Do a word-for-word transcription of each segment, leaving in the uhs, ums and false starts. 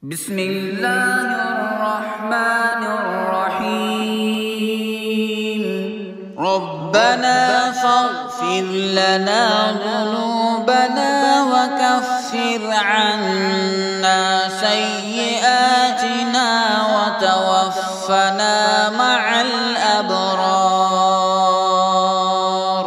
بسم الله الرحمن الرحيم. ربنا فاغفر لنا ذنوبنا وكفر عنا سيئاتنا وتوفنا مع الأبرار.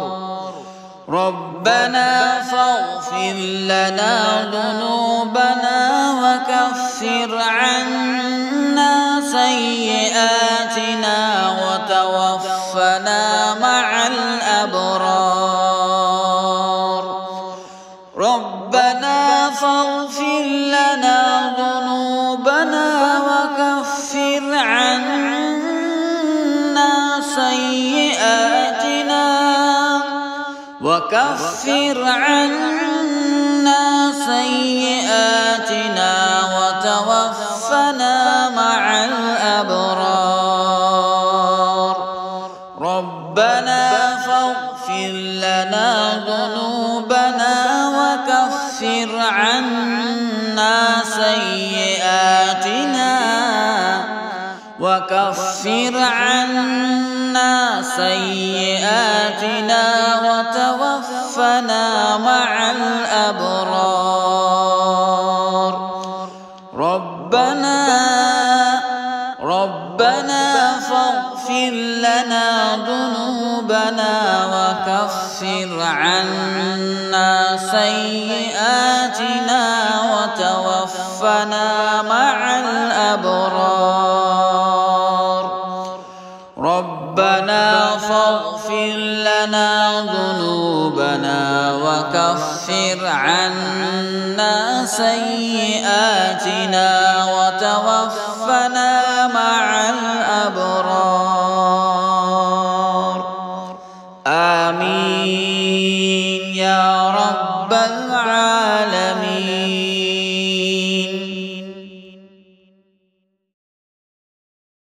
ربنا فاغفر لنا ذنوبنا وكفر عنا سيئاتنا وتوفنا مع الأبرار. ربنا فاغفر لنا ذنوبنا وكفر عنا سيئاتنا وكفر عنا سيئاتنا وتوفنا مع الأبرار. ربنا فاغفر لنا ذنوبنا وكفر عنا سيئاتنا وكفر عنا سيئاتنا وتوفنا مع الأبرار. ربنا ربنا فاغفر لنا ذنوبنا وكفر عنا سيئاتنا وتوفنا مع الأبرار. ربنا فاغفر لنا ذنوبنا وكفر عنا سيئاتنا وتوفنا مع الأبرار. آمين يا